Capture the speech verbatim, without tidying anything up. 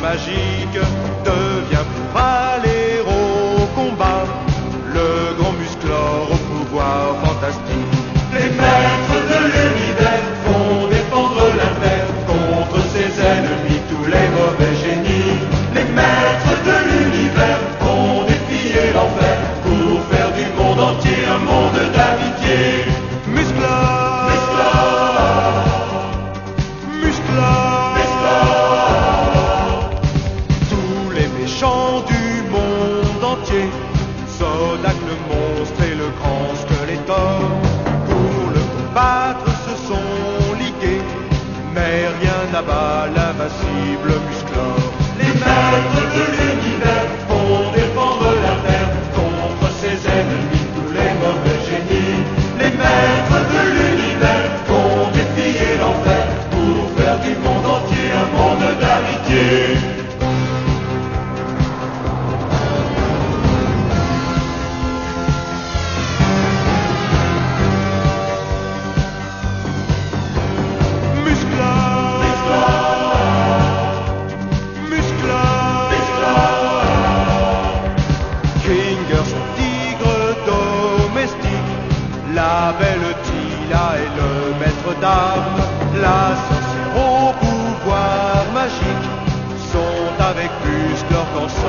magique devient pour aller au combat le grand musclor au pouvoir fantastique. Les maîtres de l'univers vont défendre la terre contre ses ennemis, tous les mauvais génies. Les maîtres de l'univers vont défier l'enfer pour faire du monde entier un monde d'amitié. Musclor, Musclor, Musclor, Musclor. Tous les méchants du monde entier, Zodac le monstre et le grand Skeletor, pour le combattre se sont ligués, mais rien n'abat l'invincible Musclor. Les maîtres de l'univers vont défendre la terre contre ses ennemis, tous les mauvais génies. Les maîtres de l'univers vont défier l'enfer pour faire du monde entier un monde d'amitié. La belle Tila est le maître d'armes, la sorcière au pouvoir magique sont avec Musclor dans son